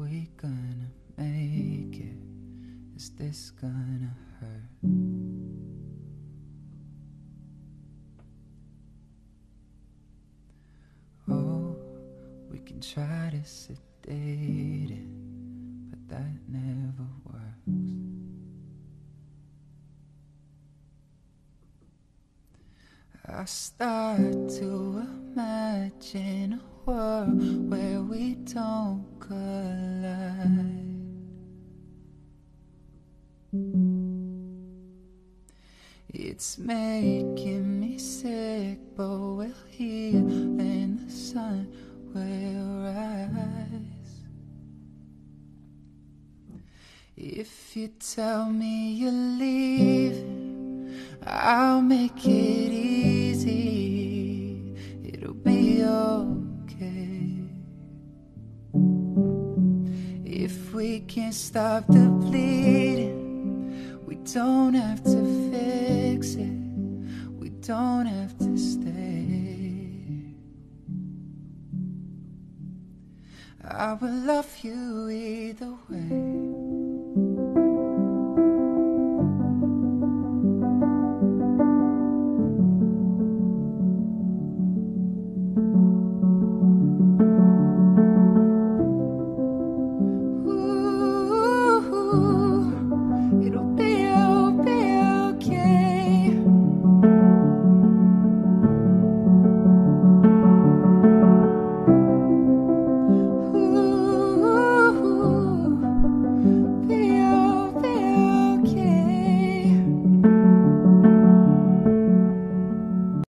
we gonna make it? Is this gonna hurt? Oh, we can try to sedate it, but that never works. I start to imagine a world where we don't collide. It's making me sick, but we'll heal and the sun will rise. If you tell me you're leaving, I'll make it easy. It'll be okay. If we can't stop the bleeding, we don't have to fix it. We don't have to stay. I will love you either way.